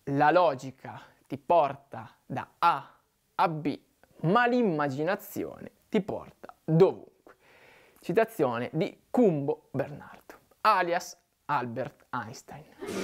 la logica ti porta da A a B, ma l'immaginazione ti porta dovunque. Citazione di Cumbo Bernardo, alias Albert Einstein.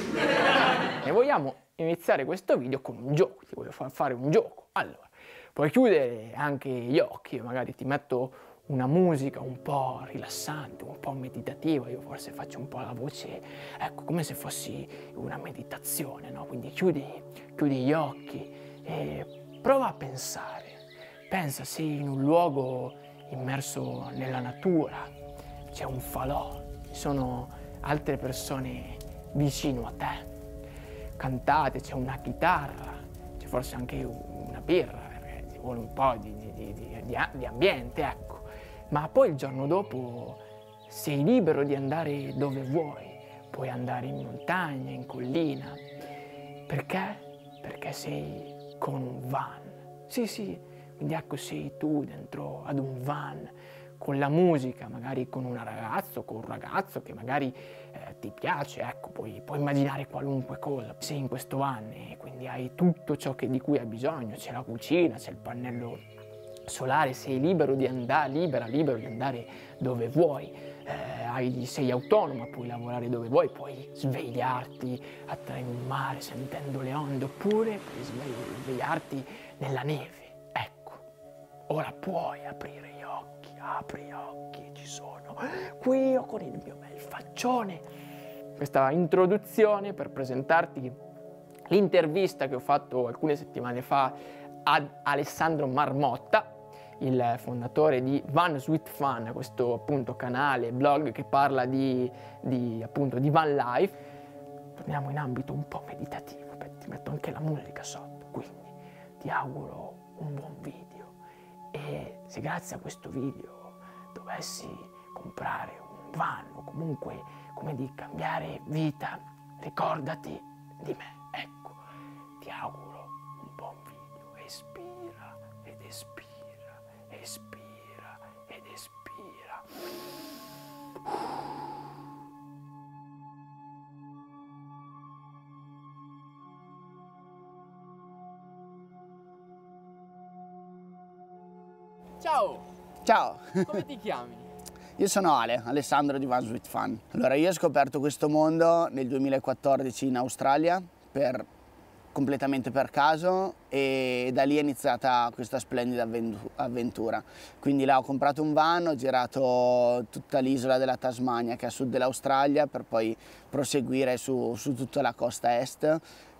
E vogliamo iniziare questo video con un gioco, ti voglio far fare un gioco. Allora, puoi chiudere anche gli occhi, magari ti metto una musica un po' rilassante, un po' meditativa, io forse faccio un po' la voce, ecco, come se fossi una meditazione, no? Quindi chiudi gli occhi e prova a pensare. Pensa, sei in un luogo immerso nella natura, c'è un falò, ci sono altre persone vicino a te, cantate, c'è una chitarra, c'è forse anche una birra, perché ci vuole un po' di ambiente, ecco. Ma poi il giorno dopo sei libero di andare dove vuoi, puoi andare in montagna, in collina. Perché? Perché sei con un van. Sì, quindi ecco sei tu dentro ad un van, con la musica, magari con una ragazza o con un ragazzo che magari ti piace, ecco, puoi immaginare qualunque cosa. Sei in questo van e quindi hai tutto ciò di cui hai bisogno, c'è la cucina, c'è il pannello solare, sei libero di andare, libero di andare dove vuoi, sei autonomo, puoi lavorare dove vuoi, puoi svegliarti in un mare sentendo le onde, oppure puoi svegliarti nella neve. Ecco, ora puoi aprire gli occhi, apri gli occhi, ci sono qui io con il mio bel faccione. Questa introduzione per presentarti l'intervista che ho fatto alcune settimane fa ad Alessandro Marmotta, il fondatore di Van Sweet Fun, questo appunto canale, blog che parla di van life. Torniamo in ambito un po' meditativo, ti metto anche la musica sotto, quindi ti auguro un buon video e se grazie a questo video dovessi comprare un van o comunque, come di cambiare vita, ricordati di me, ecco, ti auguro un buon video, espira ed espira. Espira ed espira. Ciao! Ciao! Come ti chiami? Io sono Alessandro di Van Sweet Fun. Allora, io ho scoperto questo mondo nel 2014 in Australia completamente per caso e da lì è iniziata questa splendida avventura. Quindi là ho comprato un van, ho girato tutta l'isola della Tasmania che è a sud dell'Australia per poi proseguire su tutta la costa est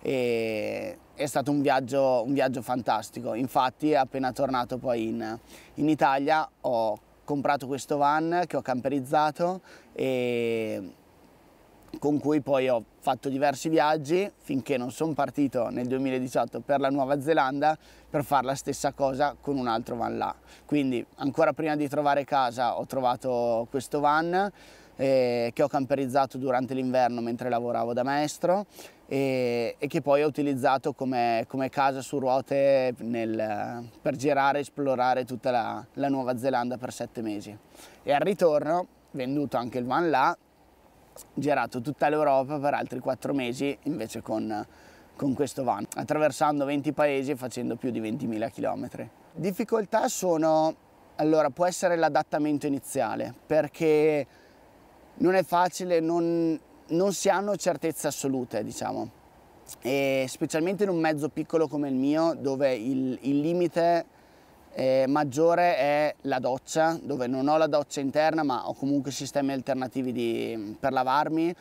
e è stato un viaggio fantastico. Infatti appena tornato poi in Italia ho comprato questo van che ho camperizzato e con cui poi ho fatto diversi viaggi finché non sono partito nel 2018 per la Nuova Zelanda per fare la stessa cosa con un altro van là. Quindi ancora prima di trovare casa ho trovato questo van che ho camperizzato durante l'inverno mentre lavoravo da maestro e che poi ho utilizzato come casa su ruote per girare e esplorare tutta la Nuova Zelanda per 7 mesi. E al ritorno, venduto anche il van là, girato tutta l'Europa per altri 4 mesi invece con questo van, attraversando 20 paesi e facendo più di 20.000 km. Difficoltà sono, allora, può essere l'adattamento iniziale, perché non è facile, non si hanno certezze assolute, diciamo, e specialmente in un mezzo piccolo come il mio, dove il limite maggiore è la doccia, dove non ho la doccia interna ma ho comunque sistemi alternativi per lavarmi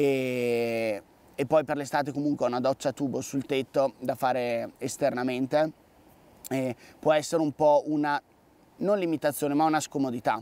e poi per l'estate comunque ho una doccia a tubo sul tetto da fare esternamente e può essere un po' una, non limitazione ma una scomodità.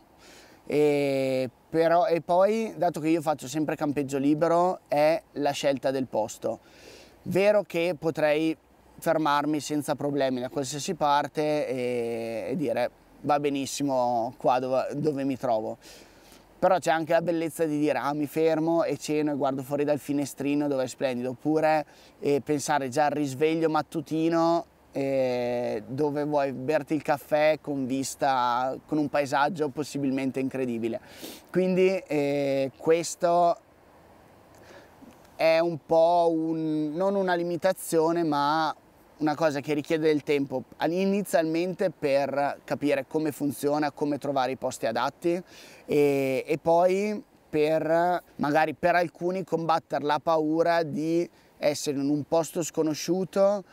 E poi, dato che io faccio sempre campeggio libero, è la scelta del posto. Vero che potrei fermarmi senza problemi da qualsiasi parte e dire va benissimo qua dove mi trovo, però c'è anche la bellezza di dire mi fermo e ceno e guardo fuori dal finestrino dove è splendido, oppure pensare già al risveglio mattutino dove vuoi berti il caffè con vista, con un paesaggio possibilmente incredibile. Quindi questo è un po' non una limitazione, ma una cosa che richiede del tempo inizialmente per capire come funziona, come trovare i posti adatti e poi per magari per alcuni combattere la paura di essere in un posto sconosciuto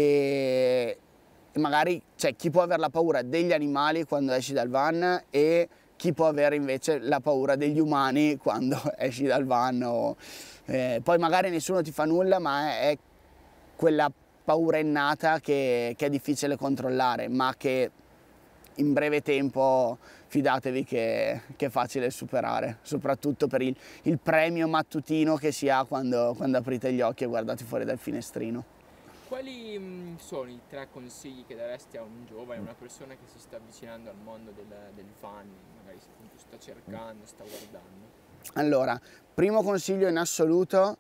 e magari c'è chi può avere la paura degli animali quando esci dal van e chi può avere invece la paura degli umani quando esci dal van. Poi magari nessuno ti fa nulla, ma è quella paura innata che è difficile controllare, ma che in breve tempo fidatevi che è facile superare, soprattutto per il premio mattutino che si ha quando aprite gli occhi e guardate fuori dal finestrino. Quali sono i 3 consigli che daresti a un giovane, una persona che si sta avvicinando al mondo del van, magari appunto sta cercando, sta guardando? Allora, primo consiglio in assoluto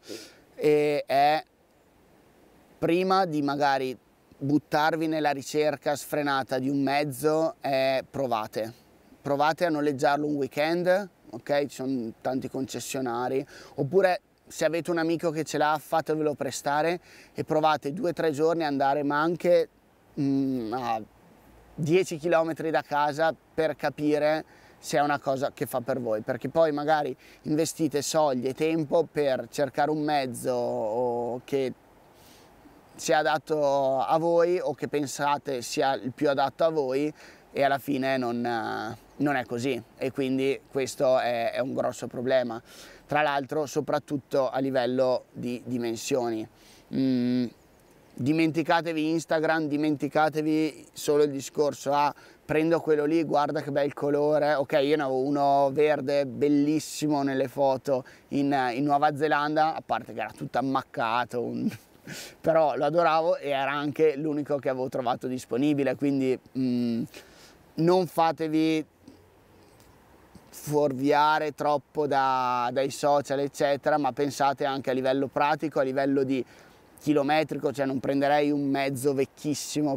è prima di magari buttarvi nella ricerca sfrenata di un mezzo, provate a noleggiarlo un weekend, ok? Ci sono tanti concessionari, oppure se avete un amico che ce l'ha, fatevelo prestare e provate 2 o 3 giorni ad andare, ma anche a 10 km da casa, per capire se è una cosa che fa per voi, perché poi magari investite soldi e tempo per cercare un mezzo che sia adatto a voi o che pensate sia il più adatto a voi e alla fine non è così, e quindi questo è un grosso problema. Tra l'altro soprattutto a livello di dimensioni. Dimenticatevi Instagram, dimenticatevi solo il discorso prendo quello lì, guarda che bel colore. Ok, io ne avevo uno verde bellissimo nelle foto in Nuova Zelanda, a parte che era tutto ammaccato, però lo adoravo e era anche l'unico che avevo trovato disponibile, quindi non fatevi fuorviare troppo dai social eccetera, ma pensate anche a livello pratico, a livello di chilometrico, cioè non prenderei un mezzo vecchissimo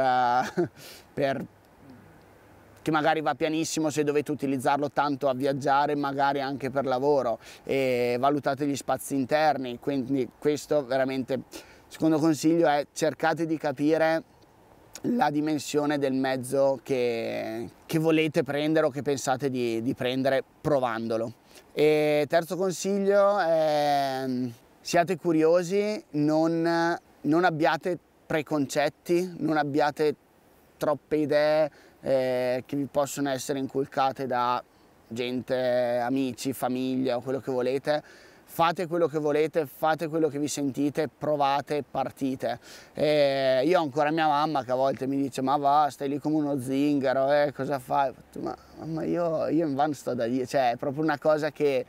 che magari va pianissimo se dovete utilizzarlo tanto a viaggiare, magari anche per lavoro, e valutate gli spazi interni. Quindi questo veramente, secondo consiglio è: cercate di capire la dimensione del mezzo che volete prendere o che pensate di prendere provandolo. E terzo consiglio è: siate curiosi, non abbiate preconcetti, non abbiate troppe idee che vi possono essere inculcate da gente, amici, famiglia o quello che volete. Fate quello che volete, fate quello che vi sentite, provate, partite. Io ho ancora mia mamma che a volte mi dice: ma va, stai lì come uno zingaro, cosa fai? Ma io in van sto da Dio, cioè è proprio una cosa che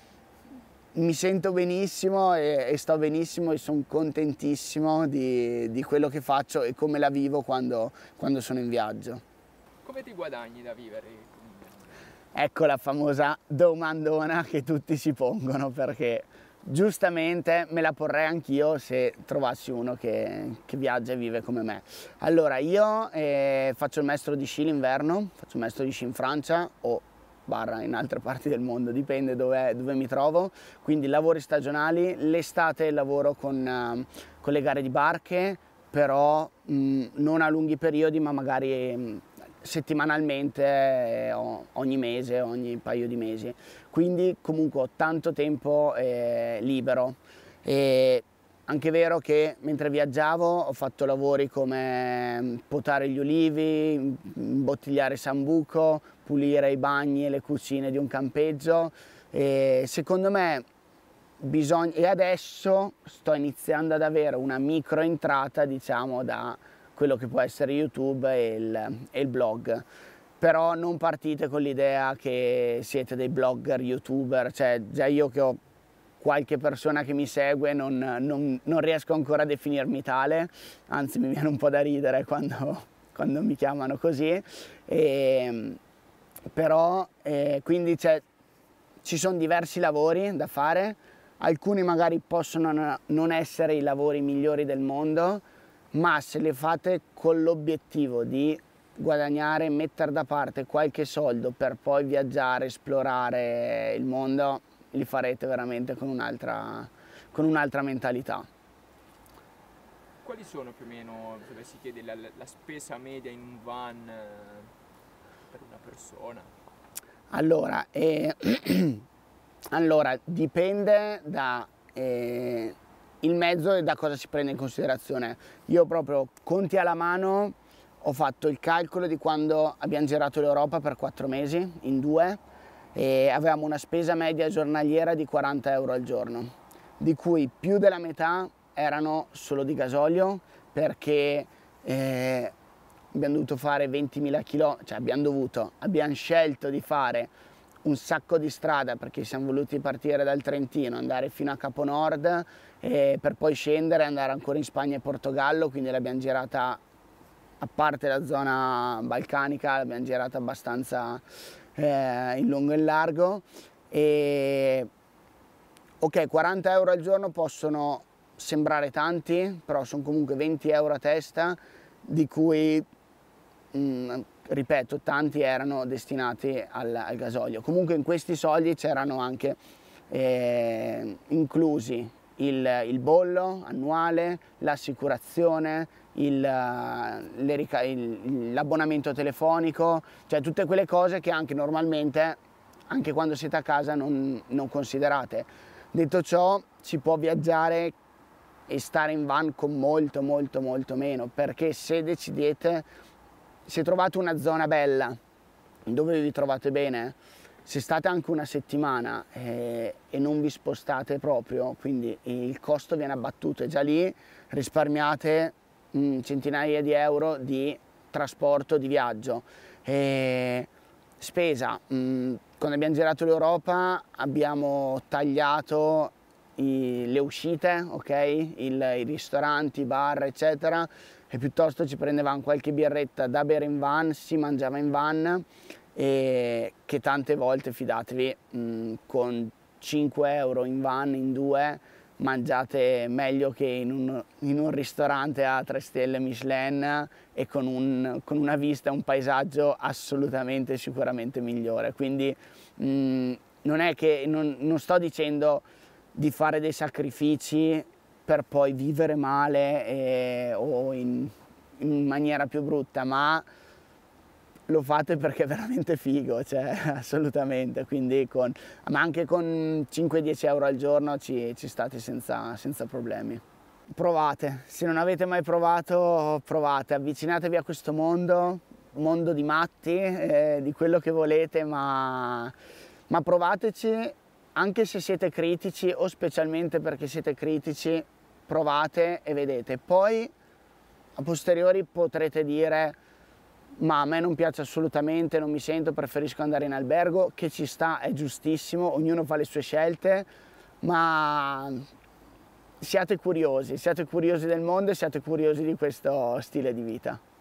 mi sento benissimo e sto benissimo e sono contentissimo di quello che faccio e come la vivo quando sono in viaggio. Come ti guadagni da vivere? Ecco la famosa domandona che tutti si pongono, perché giustamente me la porrei anch'io se trovassi uno che viaggia e vive come me. Allora, io faccio il maestro di sci l'inverno, faccio il maestro di sci in Francia o barra in altre parti del mondo, dipende dove mi trovo, quindi lavori stagionali. L'estate lavoro con le gare di barche, però non a lunghi periodi, ma magari settimanalmente, ogni mese, ogni paio di mesi, quindi comunque ho tanto tempo libero. E anche vero che mentre viaggiavo ho fatto lavori come potare gli ulivi, imbottigliare sambuco, pulire i bagni e le cucine di un campeggio, e secondo me bisogna, e adesso sto iniziando ad avere una microentrata, diciamo, da quello che può essere YouTube e il blog. Però non partite con l'idea che siete dei blogger, youtuber, cioè già io che ho qualche persona che mi segue non riesco ancora a definirmi tale, anzi mi viene un po' da ridere quando mi chiamano così, però quindi ci sono diversi lavori da fare, alcuni magari possono non essere i lavori migliori del mondo, ma se le fate con l'obiettivo di guadagnare, mettere da parte qualche soldo per poi viaggiare, esplorare il mondo, li farete veramente con con un'altra mentalità. Quali sono più o meno, se si chiede, la spesa media in un van per una persona? Allora, allora dipende da il mezzo e da cosa si prende in considerazione. Io proprio conti alla mano ho fatto il calcolo di quando abbiamo girato l'Europa per 4 mesi, in 2, e avevamo una spesa media giornaliera di 40 euro al giorno, di cui più della metà erano solo di gasolio, perché abbiamo dovuto fare 20.000 km, cioè abbiamo scelto di fare un sacco di strada perché siamo voluti partire dal Trentino, andare fino a Capo Nord per poi scendere e andare ancora in Spagna e Portogallo, quindi l'abbiamo girata, a parte la zona balcanica, l'abbiamo girata abbastanza in lungo e in largo. E ok, 40 euro al giorno possono sembrare tanti, però sono comunque 20 euro a testa, di cui ripeto, tanti erano destinati al gasolio. Comunque in questi soldi c'erano anche inclusi il bollo annuale, l'assicurazione, l'abbonamento telefonico, cioè tutte quelle cose che anche normalmente, anche quando siete a casa, non considerate. Detto ciò, si può viaggiare e stare in van con molto meno, perché se decidete, se trovate una zona bella dove vi trovate bene, se state anche una settimana e non vi spostate proprio, quindi il costo viene abbattuto e già lì risparmiate centinaia di euro di trasporto, di viaggio. Spesa, quando abbiamo girato l'Europa abbiamo tagliato le uscite, ok? I ristoranti, i bar, eccetera, e piuttosto ci prendevamo qualche birretta da bere in van, si mangiava in van, e che tante volte, fidatevi, con 5 euro in van, in 2, mangiate meglio che in un ristorante a 3 stelle Michelin e con una vista, un paesaggio assolutamente, sicuramente migliore. Quindi non è che, non sto dicendo di fare dei sacrifici per poi vivere male o in maniera più brutta, ma lo fate perché è veramente figo, cioè assolutamente, quindi ma anche con 5-10 euro al giorno ci state senza problemi. Provate, se non avete mai provato, provate, avvicinatevi a questo mondo di matti, di quello che volete, ma provateci, anche se siete critici o specialmente perché siete critici, provate e vedete. Poi a posteriori potrete dire: ma a me non piace assolutamente, non mi sento, preferisco andare in albergo, che ci sta, è giustissimo, ognuno fa le sue scelte, ma siate curiosi del mondo e siate curiosi di questo stile di vita.